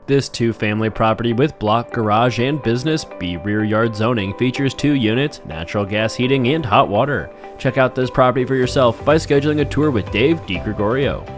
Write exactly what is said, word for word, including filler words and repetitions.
This two-family property with block garage and business B rear yard zoning features two units, natural gas heating, and hot water. Check out this property for yourself by scheduling a tour with Dave DiGregorio.